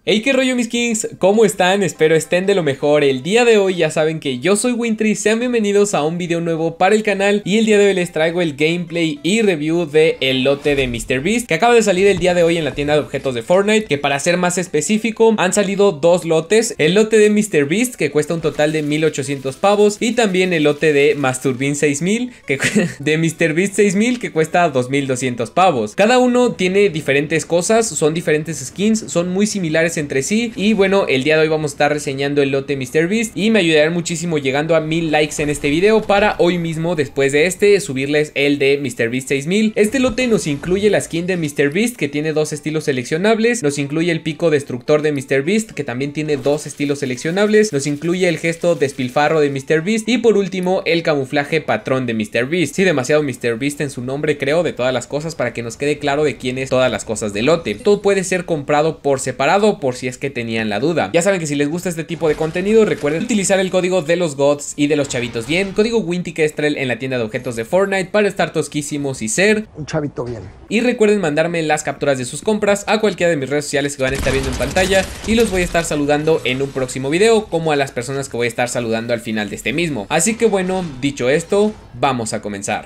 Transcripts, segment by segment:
Hey, qué rollo mis kings, ¿cómo están? Espero estén de lo mejor. El día de hoy ya saben que yo soy Wintry, sean bienvenidos a un video nuevo para el canal. Y el día de hoy les traigo el gameplay y review de el lote de MrBeast, que acaba de salir el día de hoy en la tienda de objetos de Fortnite. Que para ser más específico, han salido dos lotes: el lote de MrBeast, que cuesta un total de 1800 pavos, y también el lote de Masturbin 6000, de MrBeast 6000, que cuesta 2200 pavos. Cada uno tiene diferentes cosas, son diferentes skins, son muy similares entre sí. Y bueno, el día de hoy vamos a estar reseñando el lote MrBeast y me ayudarán muchísimo llegando a 1000 likes en este video, para hoy mismo, después de este, subirles el de MrBeast 6000. Este lote nos incluye la skin de MrBeast, que tiene dos estilos seleccionables, nos incluye el pico destructor de MrBeast, que también tiene dos estilos seleccionables, nos incluye el gesto despilfarro de MrBeast y por último el camuflaje patrón de MrBeast. Sí, demasiado MrBeast en su nombre, creo, de todas las cosas, para que nos quede claro de quién es todas las cosas del lote. Todo puede ser comprado por separado, por si es que tenían la duda. Ya saben que si les gusta este tipo de contenido, recuerden utilizar el código de los gods y de los chavitos bien, código WintyKestrel en la tienda de objetos de Fortnite, para estar tosquísimos y ser un chavito bien. Y recuerden mandarme las capturas de sus compras a cualquiera de mis redes sociales que van a estar viendo en pantalla, y los voy a estar saludando en un próximo video, como a las personas que voy a estar saludando al final de este mismo. Así que bueno, dicho esto, vamos a comenzar.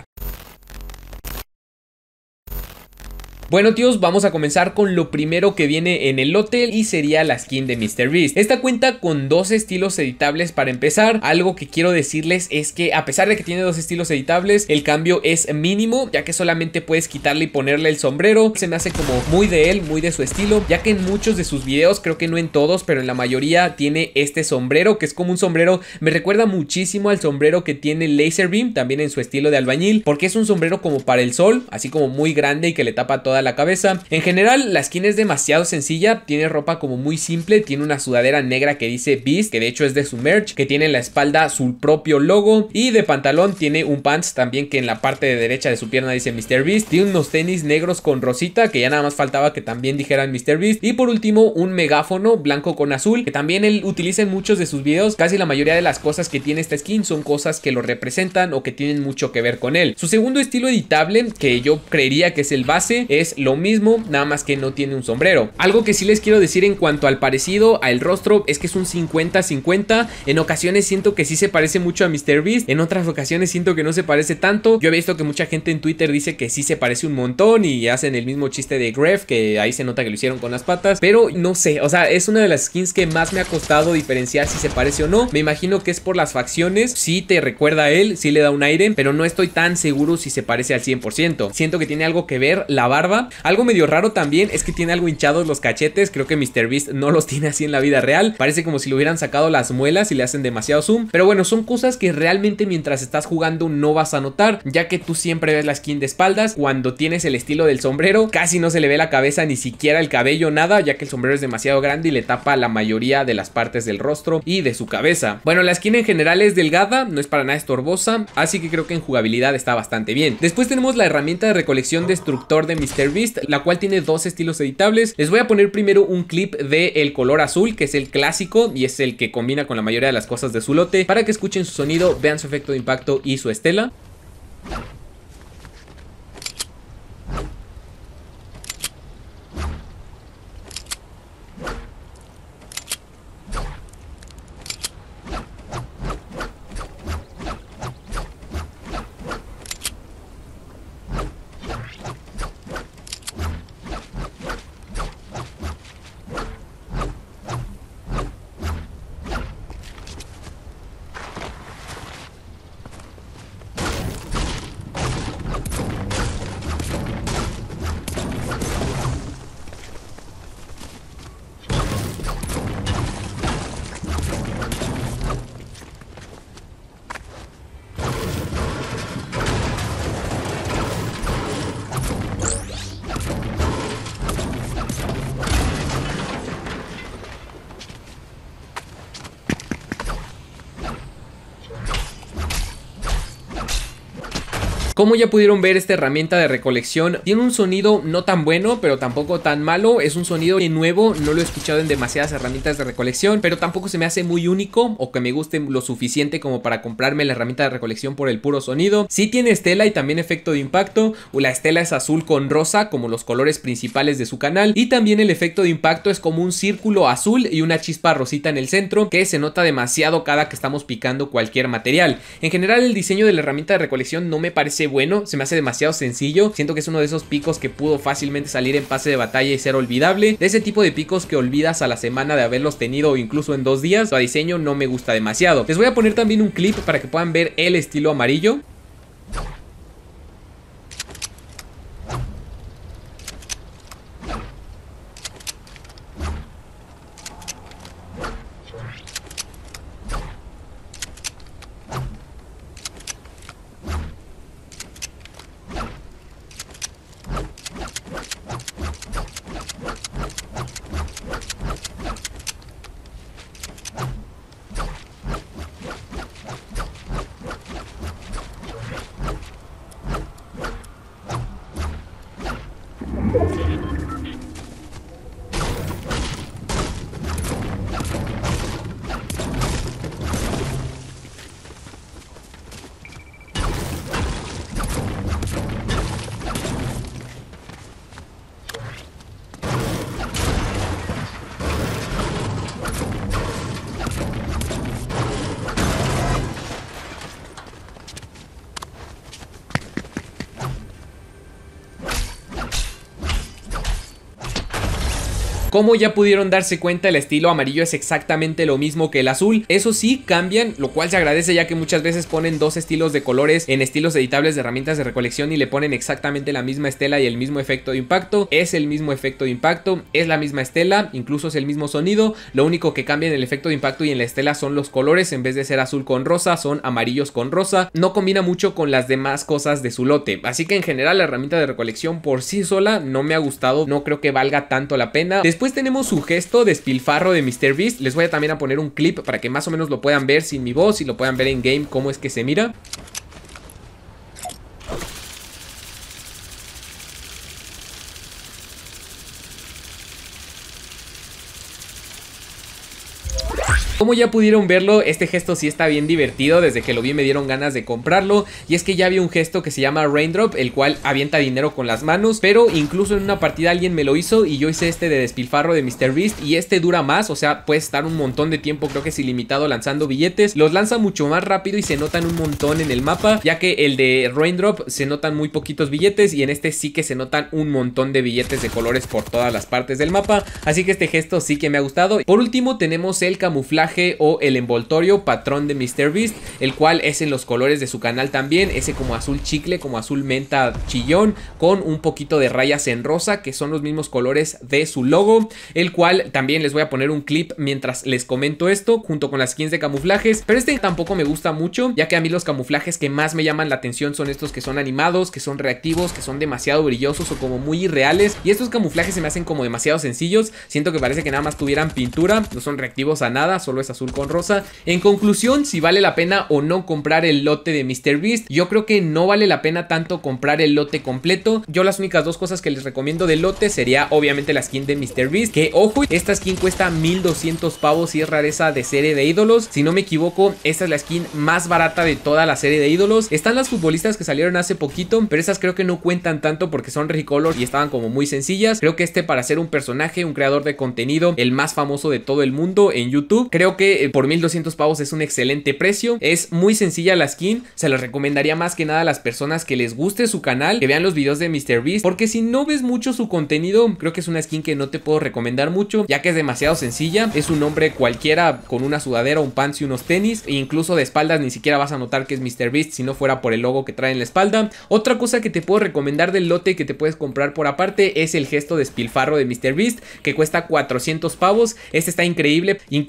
Bueno tíos, vamos a comenzar con lo primero que viene en el lote, y sería la skin de MrBeast. Esta cuenta con dos estilos editables para empezar. Algo que quiero decirles es que a pesar de que tiene dos estilos editables, el cambio es mínimo, ya que solamente puedes quitarle y ponerle el sombrero. Se me hace como muy de él, muy de su estilo, ya que en muchos de sus videos, creo que no en todos, pero en la mayoría, tiene este sombrero, que es como un sombrero, me recuerda muchísimo al sombrero que tiene Lazarbeam, también en su estilo de albañil, porque es un sombrero como para el sol, así como muy grande y que le tapa toda la cabeza. En general la skin es demasiado sencilla, tiene ropa como muy simple, tiene una sudadera negra que dice Beast, que de hecho es de su merch, que tiene en la espalda su propio logo, y de pantalón tiene un pants también que en la parte de derecha de su pierna dice MrBeast. Tiene unos tenis negros con rosita, que ya nada más faltaba que también dijeran MrBeast, y por último un megáfono blanco con azul, que también él utiliza en muchos de sus videos. Casi la mayoría de las cosas que tiene esta skin son cosas que lo representan o que tienen mucho que ver con él. Su segundo estilo editable, que yo creería que es el base, es lo mismo, nada más que no tiene un sombrero. Algo que sí les quiero decir en cuanto al parecido al rostro es que es un 50-50. En ocasiones siento que sí se parece mucho a MrBeast, en otras ocasiones siento que no se parece tanto. Yo he visto que mucha gente en Twitter dice que sí se parece un montón y hacen el mismo chiste de Gref, que ahí se nota que lo hicieron con las patas, pero no sé, o sea, es una de las skins que más me ha costado diferenciar si se parece o no. Me imagino que es por las facciones, sí te recuerda a él, sí le da un aire, pero no estoy tan seguro si se parece al 100%. Siento que tiene algo que ver la barba. Algo medio raro también es que tiene algo hinchados los cachetes. Creo que MrBeast no los tiene así en la vida real, parece como si le hubieran sacado las muelas y le hacen demasiado zoom. Pero bueno, son cosas que realmente mientras estás jugando no vas a notar, ya que tú siempre ves la skin de espaldas. Cuando tienes el estilo del sombrero, casi no se le ve la cabeza, ni siquiera el cabello, nada, ya que el sombrero es demasiado grande y le tapa la mayoría de las partes del rostro y de su cabeza. Bueno, la skin en general es delgada, no es para nada estorbosa, así que creo que en jugabilidad está bastante bien. Después tenemos la herramienta de recolección destructor de MrBeast, la cual tiene dos estilos editables. Les voy a poner primero un clip de el color azul, que es el clásico y es el que combina con la mayoría de las cosas de su lote, para que escuchen su sonido, vean su efecto de impacto y su estela. Como ya pudieron ver, esta herramienta de recolección tiene un sonido no tan bueno, pero tampoco tan malo. Es un sonido nuevo, no lo he escuchado en demasiadas herramientas de recolección, pero tampoco se me hace muy único o que me guste lo suficiente como para comprarme la herramienta de recolección por el puro sonido. Sí tiene estela y también efecto de impacto. La estela es azul con rosa, como los colores principales de su canal, y también el efecto de impacto es como un círculo azul y una chispa rosita en el centro, que se nota demasiado cada que estamos picando cualquier material. En general, el diseño de la herramienta de recolección no me parece bueno, se me hace demasiado sencillo. Siento que es uno de esos picos que pudo fácilmente salir en pase de batalla y ser olvidable, de ese tipo de picos que olvidas a la semana de haberlos tenido o incluso en 2 días. Su diseño no me gusta demasiado. Les voy a poner también un clip para que puedan ver el estilo amarillo. Como ya pudieron darse cuenta, el estilo amarillo es exactamente lo mismo que el azul. Eso sí, cambian, lo cual se agradece, ya que muchas veces ponen dos estilos de colores en estilos editables de herramientas de recolección y le ponen exactamente la misma estela y el mismo efecto de impacto. Es el mismo efecto de impacto, es la misma estela, incluso es el mismo sonido. Lo único que cambia en el efecto de impacto y en la estela son los colores. En vez de ser azul con rosa, son amarillos con rosa. No combina mucho con las demás cosas de su lote, así que en general la herramienta de recolección por sí sola no me ha gustado. No creo que valga tanto la pena. Después tenemos su gesto despilfarro de MrBeast. Les voy a también a poner un clip para que más o menos lo puedan ver sin mi voz y lo puedan ver en game cómo es que se mira. Como ya pudieron verlo, este gesto sí está bien divertido. Desde que lo vi me dieron ganas de comprarlo. Y es que ya vi un gesto que se llama Raindrop, el cual avienta dinero con las manos, pero incluso en una partida alguien me lo hizo y yo hice este de despilfarro de MrBeast. Y este dura más, o sea, puede estar un montón de tiempo, creo que es ilimitado, lanzando billetes. Los lanza mucho más rápido y se notan un montón en el mapa, ya que el de Raindrop se notan muy poquitos billetes y en este sí que se notan un montón de billetes de colores por todas las partes del mapa. Así que este gesto sí que me ha gustado. Por último tenemos el camuflaje o el envoltorio patrón de MrBeast, el cual es en los colores de su canal también, ese como azul chicle, como azul menta chillón, con un poquito de rayas en rosa, que son los mismos colores de su logo, el cual también les voy a poner un clip mientras les comento esto, junto con las skins de camuflajes. Pero este tampoco me gusta mucho, ya que a mí los camuflajes que más me llaman la atención son estos que son animados, que son reactivos, que son demasiado brillosos o como muy irreales, y estos camuflajes se me hacen como demasiado sencillos. Siento que parece que nada más tuvieran pintura, no son reactivos a nada, solo es azul con rosa. En conclusión, si vale la pena o no comprar el lote de MrBeast, yo creo que no vale la pena tanto comprar el lote completo. Yo las únicas dos cosas que les recomiendo del lote sería obviamente la skin de MrBeast, que ojo, esta skin cuesta 1200 pavos y es rareza de serie de ídolos. Si no me equivoco, esta es la skin más barata de toda la serie de ídolos. Están las futbolistas que salieron hace poquito, pero esas creo que no cuentan tanto porque son recolor y estaban como muy sencillas. Creo que para ser un personaje, un creador de contenido, el más famoso de todo el mundo en YouTube, creo que por 1200 pavos es un excelente precio. Es muy sencilla la skin, se la recomendaría más que nada a las personas que les guste su canal, que vean los videos de MrBeast, porque si no ves mucho su contenido, creo que es una skin que no te puedo recomendar mucho, ya que es demasiado sencilla. Es un hombre cualquiera con una sudadera, un pants y unos tenis, e incluso de espaldas ni siquiera vas a notar que es MrBeast si no fuera por el logo que trae en la espalda. Otra cosa que te puedo recomendar del lote que te puedes comprar por aparte es el gesto despilfarro de MrBeast, que cuesta 400 pavos. Este está increíble, incluso si te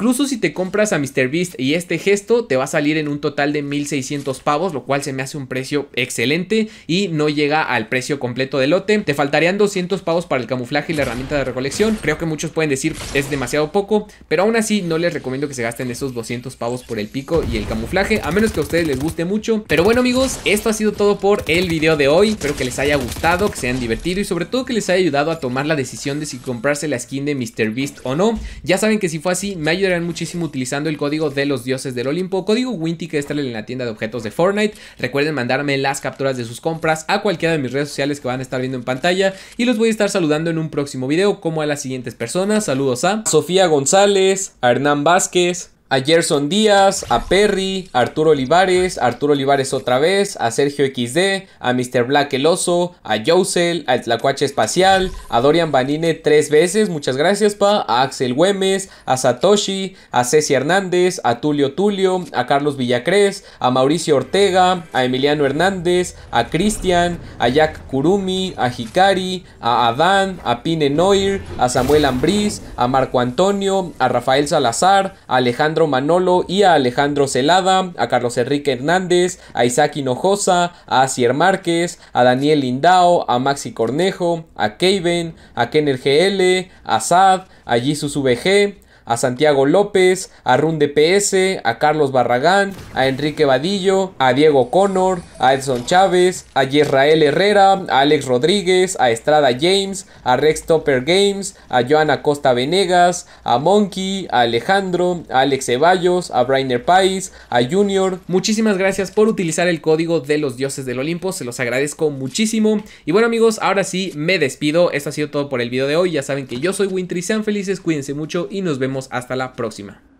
te compras a MrBeast y este gesto te va a salir en un total de 1600 pavos, lo cual se me hace un precio excelente y no llega al precio completo del lote. Te faltarían 200 pavos para el camuflaje y la herramienta de recolección. Creo que muchos pueden decir es demasiado poco, pero aún así no les recomiendo que se gasten esos 200 pavos por el pico y el camuflaje, a menos que a ustedes les guste mucho. Pero bueno amigos, esto ha sido todo por el video de hoy. Espero que les haya gustado, que se hayan divertido y sobre todo que les haya ayudado a tomar la decisión de si comprarse la skin de MrBeast o no. Ya saben que si fue así, me ayudarán muchísimo utilizando el código de los dioses del Olimpo, código Winty, que está en la tienda de objetos de Fortnite. Recuerden mandarme las capturas de sus compras a cualquiera de mis redes sociales que van a estar viendo en pantalla y los voy a estar saludando en un próximo video, como a las siguientes personas. Saludos a Sofía González, a Hernán Vázquez, a Gerson Díaz, a Perry, a Arturo Olivares otra vez, a Sergio XD, a Mr. Black el Oso, a Jousel, a Tlacuache Espacial, a Dorian Vanine 3 veces, muchas gracias pa, a Axel Güemes, a Satoshi, a Ceci Hernández, a Tulio, a Carlos Villacrés, a Mauricio Ortega, a Emiliano Hernández, a Cristian, a Jack Kurumi, a Hikari, a Adán, a Pine Noir, a Samuel Ambriz, a Marco Antonio, a Rafael Salazar, a Alejandro Manolo y a Alejandro Celada, a Carlos Enrique Hernández, a Isaac Hinojosa, a Asier Márquez, a Daniel Lindao, a Maxi Cornejo, a Keiven, a Kenner GL, a Sad, a Jesus VG, a Santiago López, a Run DPS, a Carlos Barragán, a Enrique Vadillo, a Diego Connor, a Edson Chávez, a Yisrael Herrera, a Alex Rodríguez, a Estrada James, a Rex Topper Games, a Joana Costa Venegas, a Monkey, a Alejandro, a Alex Ceballos, a Brainer Pais, a Junior. Muchísimas gracias por utilizar el código de los dioses del Olimpo, se los agradezco muchísimo. Y bueno amigos, ahora sí me despido. Esto ha sido todo por el video de hoy. Ya saben que yo soy Wintry, sean felices, cuídense mucho y nos vemos hasta la próxima.